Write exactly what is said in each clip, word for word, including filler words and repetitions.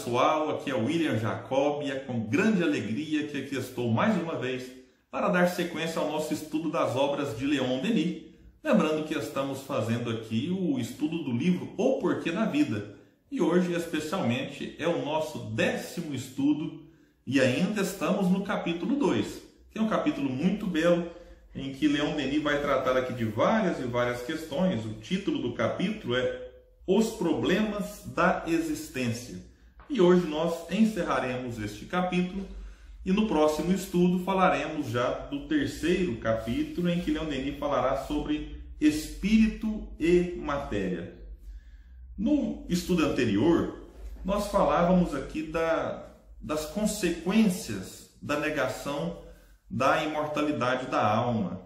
pessoal, aqui é o William Jacob e é com grande alegria que aqui estou mais uma vez para dar sequência ao nosso estudo das obras de Leon Denis. Lembrando que estamos fazendo aqui o estudo do livro O Porquê da Vida e hoje especialmente é o nosso décimo estudo e ainda estamos no capítulo dois, que é um capítulo muito belo em que Leon Denis vai tratar aqui de várias e várias questões. O título do capítulo é Os Problemas da Existência. E hoje nós encerraremos este capítulo e no próximo estudo falaremos já do terceiro capítulo, em que Leon Denis falará sobre espírito e matéria. No estudo anterior, nós falávamos aqui da, das consequências da negação da imortalidade da alma.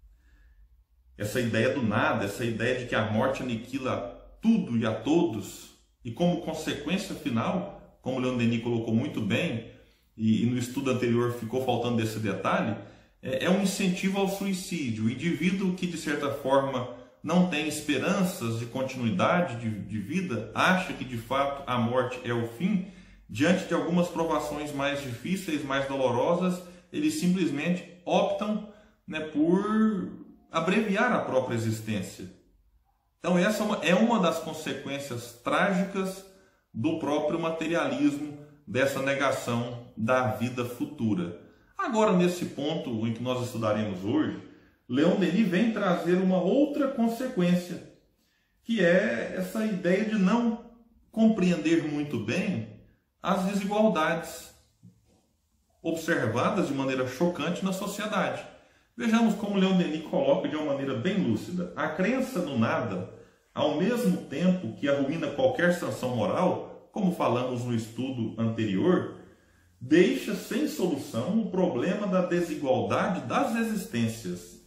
Essa ideia do nada, essa ideia de que a morte aniquila tudo e a todos, e como consequência final, como Leon Denis colocou muito bem, e, e no estudo anterior ficou faltando desse detalhe, é, é um incentivo ao suicídio. O indivíduo que de certa forma não tem esperanças de continuidade de, de vida, acha que de fato a morte é o fim, diante de algumas provações mais difíceis, mais dolorosas, eles simplesmente optam, né, por abreviar a própria existência. Então essa é uma das consequências trágicas do próprio materialismo, dessa negação da vida futura. Agora, nesse ponto em que nós estudaremos hoje, Leon Denis vem trazer uma outra consequência, que é essa ideia de não compreender muito bem as desigualdades observadas de maneira chocante na sociedade. Vejamos como Leon Denis coloca de uma maneira bem lúcida. A crença no nada, ao mesmo tempo que arruína qualquer sanção moral, como falamos no estudo anterior, deixa sem solução o problema da desigualdade das existências,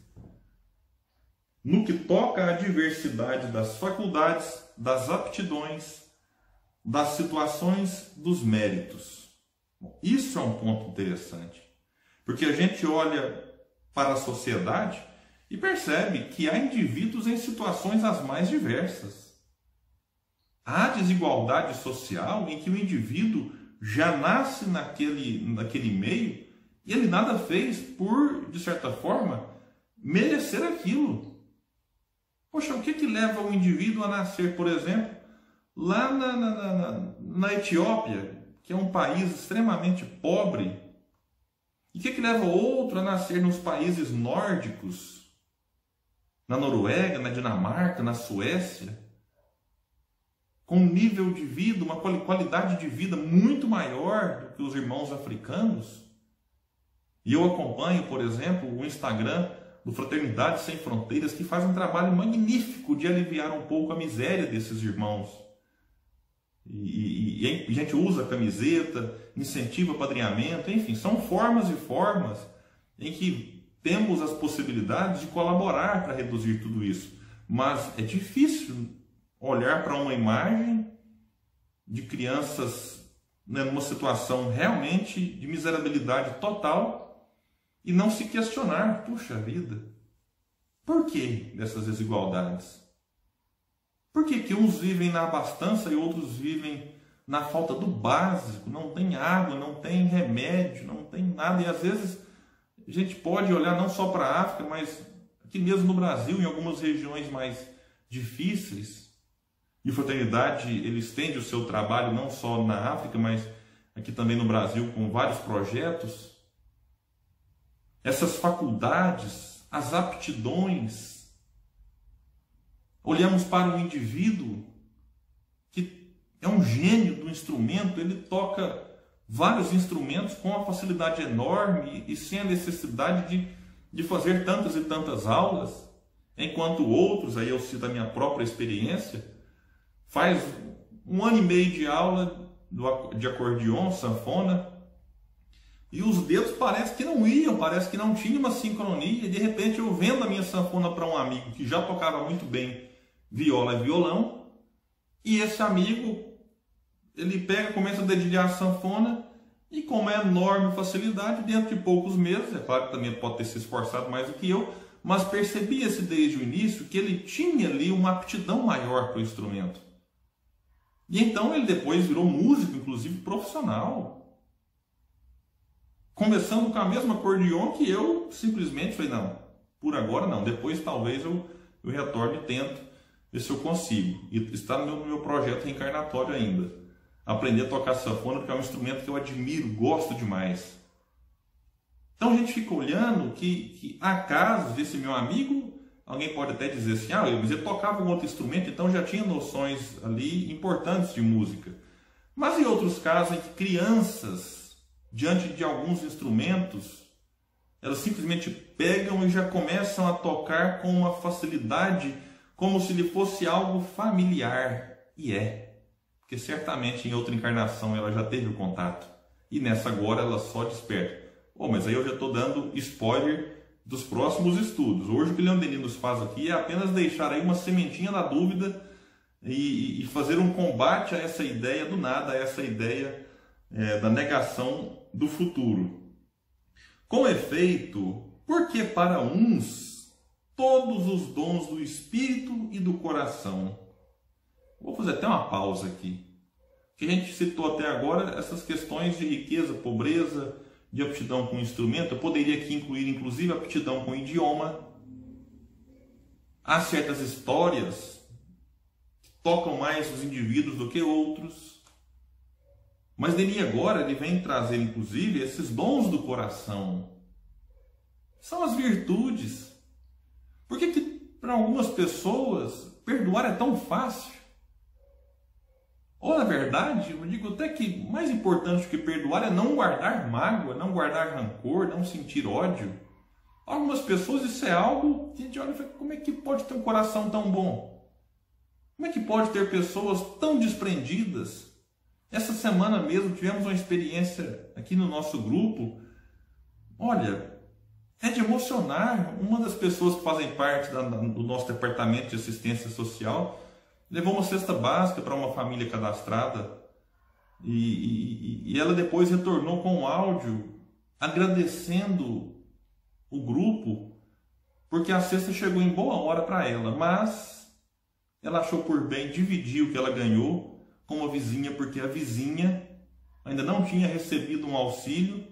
no que toca à diversidade das faculdades, das aptidões, das situações, dos méritos. Bom, isso é um ponto interessante, porque a gente olha para a sociedade e percebe que há indivíduos em situações as mais diversas. Há desigualdade social em que o indivíduo já nasce naquele, naquele meio e ele nada fez por, de certa forma, merecer aquilo. Poxa, o que, que leva o indivíduo a nascer, por exemplo, lá na, na, na, na Etiópia, que é um país extremamente pobre? E o que, que leva outro a nascer nos países nórdicos, na Noruega, na Dinamarca, na Suécia, com um nível de vida, uma qualidade de vida muito maior do que os irmãos africanos? E eu acompanho, por exemplo, o Instagram do Fraternidade Sem Fronteiras, que faz um trabalho magnífico de aliviar um pouco a miséria desses irmãos. E, e, e a gente usa camiseta, incentiva padrinhamento, enfim, são formas e formas em que temos as possibilidades de colaborar para reduzir tudo isso. Mas é difícil olhar para uma imagem de crianças, né, numa situação realmente de miserabilidade total e não se questionar, puxa vida, por que dessas desigualdades? Por que que uns vivem na abastança e outros vivem na falta do básico? Não tem água, não tem remédio, não tem nada. E às vezes a gente pode olhar não só para a África, mas aqui mesmo no Brasil, em algumas regiões mais difíceis. E a Fraternidade, ele estende o seu trabalho não só na África, mas aqui também no Brasil, com vários projetos. Essas faculdades, as aptidões. Olhamos para um indivíduo que é um gênio do instrumento, ele toca vários instrumentos com uma facilidade enorme e sem a necessidade de, de fazer tantas e tantas aulas, enquanto outros, aí eu cito a minha própria experiência, faz um ano e meio de aula de acordeon, sanfona, e os dedos parece que não iam, parece que não tinha uma sincronia, e de repente eu vendo a minha sanfona para um amigo que já tocava muito bem viola e violão, e esse amigo, ele pega, começa a dedilhar a sanfona, e com uma enorme facilidade, dentro de poucos meses, é claro que também pode ter se esforçado mais do que eu, mas percebia-se desde o início que ele tinha ali uma aptidão maior para o instrumento. E então ele depois virou músico, inclusive profissional. Começando com a mesma acordeon que eu simplesmente falei, não, por agora não, depois talvez eu, eu retorne e tento ver se eu consigo. E está no meu, no meu projeto reencarnatório ainda. Aprender a tocar sanfona, porque é um instrumento que eu admiro, gosto demais. Então a gente fica olhando que, que há casos desse meu amigo, alguém pode até dizer assim, ah, mas ele tocava um outro instrumento, então já tinha noções ali importantes de música. Mas em outros casos em que crianças, diante de alguns instrumentos, elas simplesmente pegam e já começam a tocar com uma facilidade, como se lhe fosse algo familiar. E é. Porque certamente em outra encarnação ela já teve o contato. E nessa agora ela só desperta. Oh, mas aí eu já estou dando spoiler dos próximos estudos. Hoje o que o Leon Denis nos faz aqui é apenas deixar aí uma sementinha da dúvida e, e fazer um combate a essa ideia do nada, a essa ideia é, da negação do futuro. Com efeito, porque para uns todos os dons do espírito e do coração. Vou fazer até uma pausa aqui. Que a gente citou até agora essas questões de riqueza, pobreza, de aptidão com instrumento. Eu poderia aqui incluir inclusive aptidão com idioma. Há certas histórias que tocam mais os indivíduos do que outros. Mas Denis agora ele vem trazer inclusive esses dons do coração. São as virtudes. Por que que para algumas pessoas perdoar é tão fácil? Ou, na verdade, eu digo até que mais importante do que perdoar é não guardar mágoa, não guardar rancor, não sentir ódio. Algumas pessoas isso é algo que a gente olha e fala, como é que pode ter um coração tão bom? Como é que pode ter pessoas tão desprendidas? Essa semana mesmo tivemos uma experiência aqui no nosso grupo. Olha, é de emocionar. Uma das pessoas que fazem parte da, do nosso departamento de assistência social levou uma cesta básica para uma família cadastrada e, e, e ela depois retornou com um áudio agradecendo o grupo porque a cesta chegou em boa hora para ela, mas ela achou por bem dividir o que ela ganhou com uma vizinha porque a vizinha ainda não tinha recebido um auxílio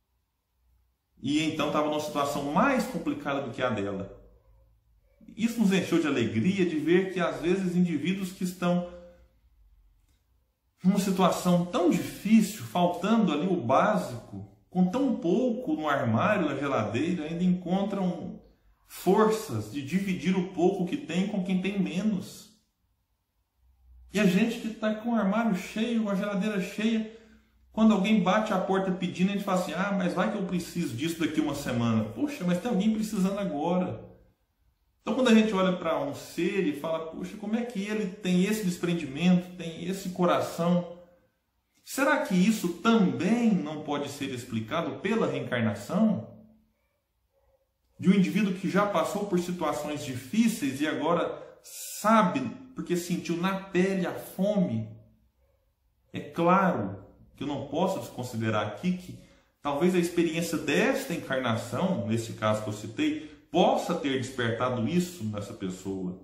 e então estava numa situação mais complicada do que a dela. Isso nos encheu de alegria de ver que às vezes indivíduos que estão numa situação tão difícil, faltando ali o básico, com tão pouco no armário, na geladeira, ainda encontram forças de dividir o pouco que tem com quem tem menos. E a gente que está com o armário cheio, com a geladeira cheia, quando alguém bate a porta pedindo, a gente fala assim, ah, mas vai que eu preciso disso daqui uma semana. Poxa, mas tem alguém precisando agora. Então, quando a gente olha para um ser e fala, poxa, como é que ele tem esse desprendimento, tem esse coração? Será que isso também não pode ser explicado pela reencarnação? De um indivíduo que já passou por situações difíceis e agora sabe, porque sentiu na pele a fome. É claro que eu não posso desconsiderar aqui que talvez a experiência desta encarnação, nesse caso que eu citei, possa ter despertado isso nessa pessoa.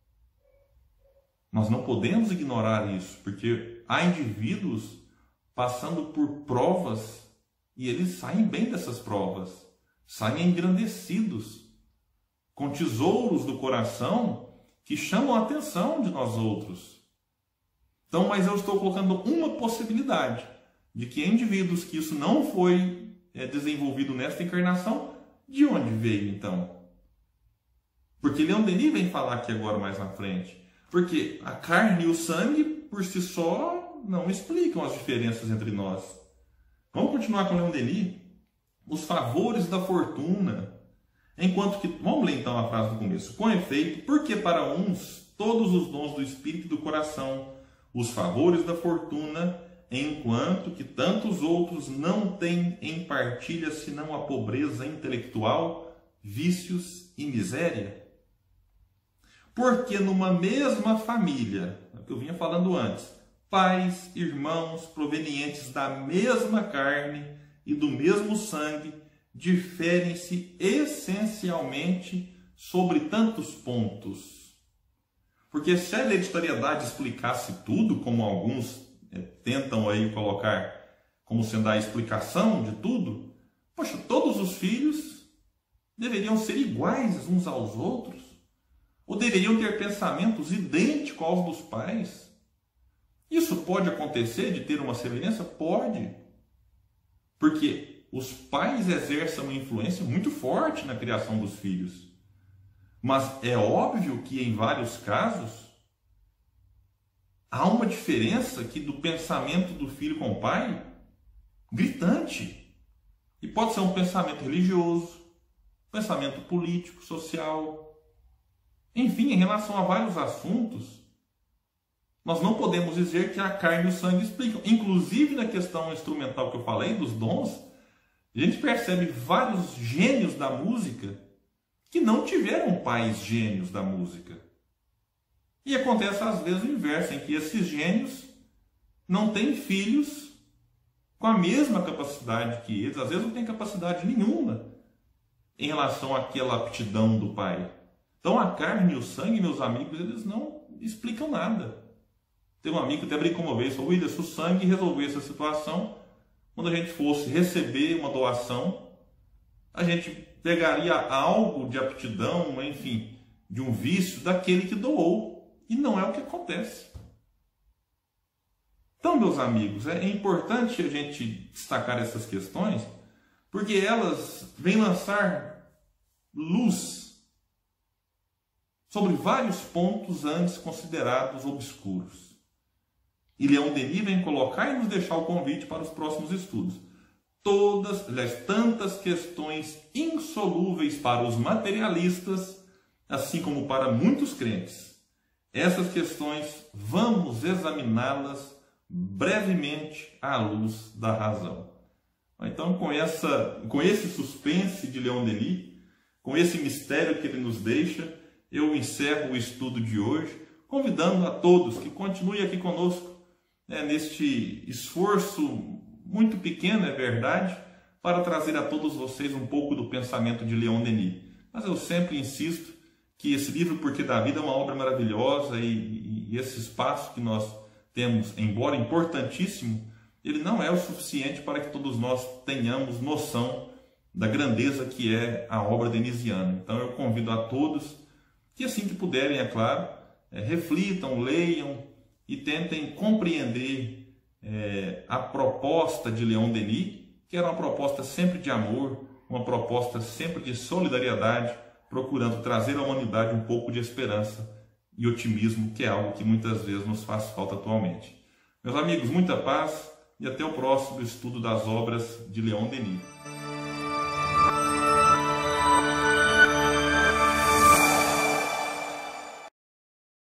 Nós não podemos ignorar isso, porque há indivíduos passando por provas e eles saem bem dessas provas, saem engrandecidos, com tesouros do coração que chamam a atenção de nós outros. Então, mas eu estou colocando uma possibilidade de que indivíduos que isso não foi é, desenvolvido nesta encarnação, de onde veio então? Porque Leon Denis vem falar aqui agora mais na frente. Porque a carne e o sangue, por si só, não explicam as diferenças entre nós. Vamos continuar com Leon Denis. Os favores da fortuna. Enquanto que... Vamos ler então a frase do começo. Com efeito, porque para uns todos os dons do espírito e do coração, os favores da fortuna, enquanto que tantos outros não têm em partilha senão a pobreza intelectual, vícios e miséria. Porque numa mesma família, é o que eu vinha falando antes, pais, irmãos provenientes da mesma carne e do mesmo sangue, diferem-se essencialmente sobre tantos pontos. Porque se a hereditariedade explicasse tudo, como alguns é, tentam aí colocar como sendo a explicação de tudo, poxa, todos os filhos deveriam ser iguais uns aos outros, ou deveriam ter pensamentos idênticos aos dos pais. Isso pode acontecer de ter uma semelhança? Pode. Porque os pais exercem uma influência muito forte na criação dos filhos. Mas é óbvio que em vários casos há uma diferença aqui do pensamento do filho com o pai gritante. E pode ser um pensamento religioso, pensamento político, social. Enfim, em relação a vários assuntos, nós não podemos dizer que a carne e o sangue explicam. Inclusive na questão instrumental que eu falei, dos dons, a gente percebe vários gênios da música que não tiveram pais gênios da música. E acontece às vezes o inverso, em que esses gênios não têm filhos com a mesma capacidade que eles, às vezes não têm capacidade nenhuma em relação àquela aptidão do pai. Então a carne e o sangue, meus amigos, eles não explicam nada. Tem um amigo que até brincou uma vez, falou: William, se o sangue resolvesse a situação, quando a gente fosse receber uma doação, a gente pegaria algo de aptidão, enfim, de um vício daquele que doou. E não é o que acontece. Então, meus amigos, é importante a gente destacar essas questões, porque elas vêm lançar luz sobre vários pontos antes considerados obscuros. E Leon Denis vem colocar e nos deixar o convite para os próximos estudos. Todas, aliás, tantas questões insolúveis para os materialistas, assim como para muitos crentes. Essas questões vamos examiná-las brevemente à luz da razão. Então, com, essa, com esse suspense de Leon Denis, com esse mistério que ele nos deixa, eu encerro o estudo de hoje, convidando a todos que continuem aqui conosco, né, neste esforço muito pequeno, é verdade, para trazer a todos vocês um pouco do pensamento de Leon Denis. Mas eu sempre insisto que esse livro, Porque da Vida, é uma obra maravilhosa, e, e, e esse espaço que nós temos, embora importantíssimo, ele não é o suficiente para que todos nós tenhamos noção da grandeza que é a obra denisiana. Então eu convido a todos que, assim que puderem, é claro, é, reflitam, leiam e tentem compreender É, a proposta de Leon Denis, que era uma proposta sempre de amor, uma proposta sempre de solidariedade, procurando trazer à humanidade um pouco de esperança e otimismo, que é algo que muitas vezes nos faz falta atualmente. Meus amigos, muita paz e até o próximo estudo das obras de Leon Denis.